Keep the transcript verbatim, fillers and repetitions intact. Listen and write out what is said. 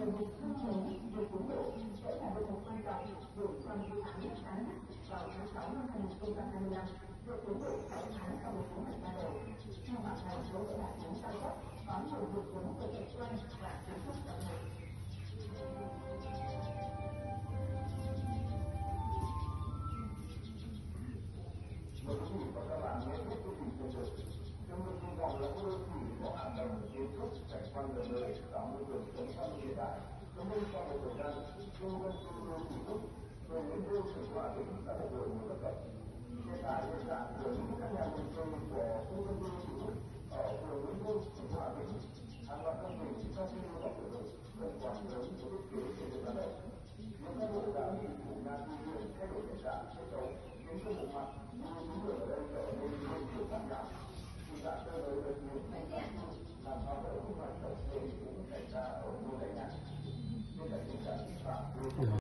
về việc thân thể, việc cứu hộ sẽ là một quan trọng để trong dự án nhất án vào tháng sáu năm hai nghìn không trăm hai mươi lăm, được cứu hộ sáu tháng sau một kế hoạch ban đầu. Theo bản này, đối với đại án cao cấp có nhiều việc đúng về cảnh quan và kiến thức đặc biệt. Mời quý vị và các bạn nghe hết chương trình thời sự. Trong một kỳ vọng là khu đô thị có hạ tầng kiến trúc cảnh quan gần nơi tạo môi trường sống xanh hiện đại. Cho nên sau một thời gian, trung tâm khu đô thị Phúc về đến đô thị Hòa Bình đã được đổi mới bất cập. Hiện tại hiện trạng của những căn nhà民cư của trung tâm đô thị Phúc ở phường Nguyễn Đô, thành phố Hòa Bình, hàng loạt công trình sau khi đưa vào sử dụng cần quản lớn của thiết kế xây dựng ban đầu. Những căn hộ đã bị chủ nhà tu viện thay đổi hiện trạng kết cấu khiến cho bộ mặt như những người ở đây trở nên liên tục giảm giảm. Tình trạng cơ giới được nhiều ngày làm sao đỡ không hoạt động nên cũng xảy ra ở ngôi này này. Đây là tình trạng vi phạm